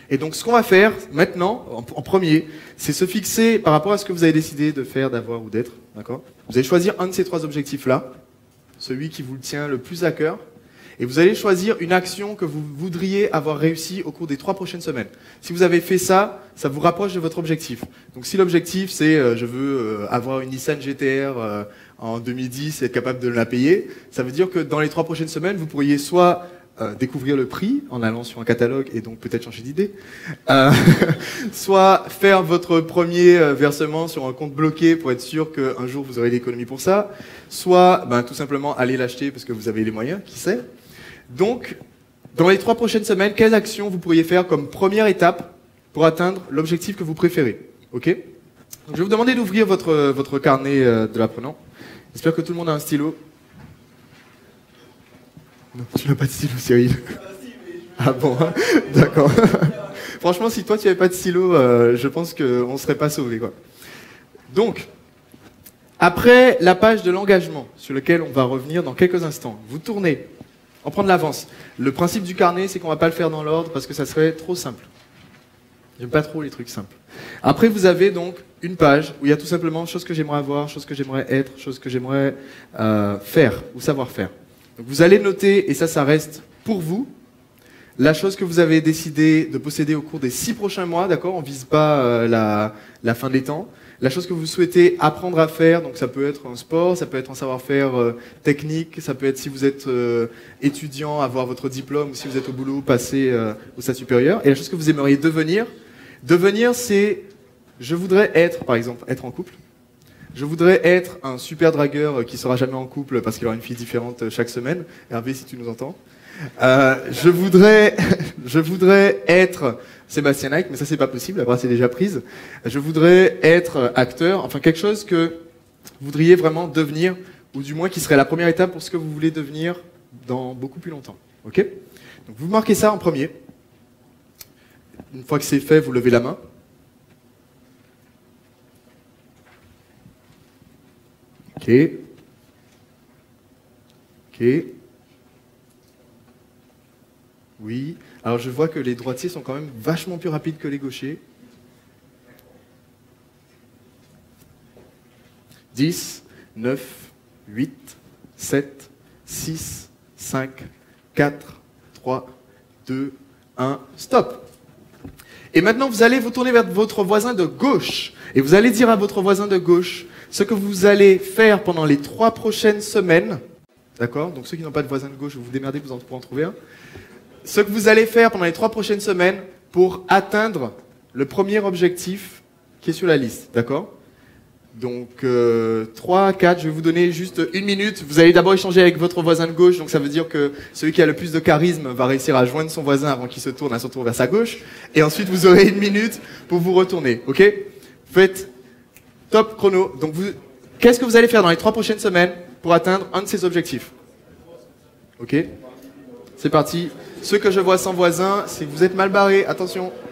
Et donc, ce qu'on va faire maintenant, en premier, c'est se fixer par rapport à ce que vous avez décidé de faire, d'avoir ou d'être. D'accord ? Vous allez choisir un de ces 3 objectifs-là, celui qui vous tient le plus à cœur, et vous allez choisir une action que vous voudriez avoir réussi au cours des 3 prochaines semaines. Si vous avez fait ça, ça vous rapproche de votre objectif. Donc, si l'objectif, c'est je veux avoir une Nissan GT-R en 2010 et être capable de la payer, ça veut dire que dans les 3 prochaines semaines, vous pourriez soit découvrir le prix en allant sur un catalogue et donc peut-être changer d'idée, soit faire votre premier versement sur un compte bloqué pour être sûr qu'un jour vous aurez l'économie pour ça, soit tout simplement aller l'acheter parce que vous avez les moyens, qui sait. Donc, dans les 3 prochaines semaines, quelles actions vous pourriez faire comme première étape pour atteindre l'objectif que vous préférez? Ok? Donc, je vais vous demander d'ouvrir votre carnet de l'apprenant. J'espère que tout le monde a un stylo. Non, tu n'as pas de stylo, Cyril. Ah bon, d'accord. Franchement, si toi tu n'avais pas de stylo, je pense qu'on ne serait pas sauvés, quoi. Donc, après la page de l'engagement, sur laquelle on va revenir dans quelques instants, vous tournez, on prend de l'avance. Le principe du carnet, c'est qu'on ne va pas le faire dans l'ordre parce que ça serait trop simple. J'aime pas trop les trucs simples. Après, vous avez donc une page où il y a tout simplement choses que j'aimerais avoir, choses que j'aimerais être, choses que j'aimerais faire ou savoir faire. Donc vous allez noter, et ça reste pour vous, la chose que vous avez décidé de posséder au cours des 6 prochains mois, d'accord? On vise pas la fin des temps. La chose que vous souhaitez apprendre à faire, donc ça peut être un sport, ça peut être un savoir-faire technique, ça peut être si vous êtes étudiant, avoir votre diplôme, ou si vous êtes au boulot, passer au stade supérieur. Et la chose que vous aimeriez devenir, c'est, je voudrais être, par exemple, être en couple. Je voudrais être un super dragueur qui sera jamais en couple parce qu'il aura une fille différente chaque semaine. Hervé, si tu nous entends. Je voudrais être Sébastien Nike, mais ça c'est pas possible, la brasse est déjà prise. Je voudrais être acteur, enfin quelque chose que vous voudriez vraiment devenir, ou du moins qui serait la première étape pour ce que vous voulez devenir dans beaucoup plus longtemps. Ok? Donc vous marquez ça en premier. Une fois que c'est fait, vous levez la main. Ok. Ok. Oui. Alors je vois que les droitiers sont quand même vachement plus rapides que les gauchers. 10, 9, 8, 7, 6, 5, 4, 3, 2, 1, stop. Et maintenant, vous allez vous tourner vers votre voisin de gauche. Et vous allez dire à votre voisin de gauche ce que vous allez faire pendant les 3 prochaines semaines. D'accord? Donc ceux qui n'ont pas de voisin de gauche, vous vous démerdez, vous pourrez en trouver un. Ce que vous allez faire pendant les 3 prochaines semaines pour atteindre le premier objectif qui est sur la liste. D'accord? Donc 3, 4, je vais vous donner juste 1 minute. Vous allez d'abord échanger avec votre voisin de gauche, donc ça veut dire que celui qui a le plus de charisme va réussir à joindre son voisin avant qu'il se tourne à son tour vers sa gauche. Et ensuite vous aurez 1 minute pour vous retourner. Ok? Faites top chrono. Donc qu'est-ce que vous allez faire dans les 3 prochaines semaines pour atteindre un de ces objectifs? Ok? C'est parti. Ceux que je vois sans voisin, c'est que vous êtes mal barrés. Attention.